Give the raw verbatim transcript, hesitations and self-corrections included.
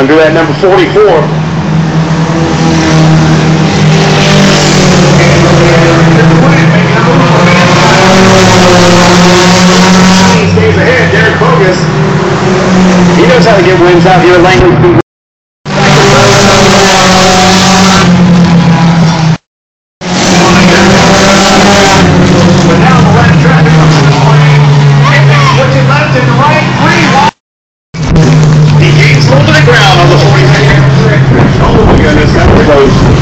under that number forty-four. Stays ahead, Derek Bogus. He knows how to get wins out here. Langley's been but now the left traffic comes to the lane. Switching left and right, three wide. He gains hold of the ground on the forty-second. Oh my goodness, that was close.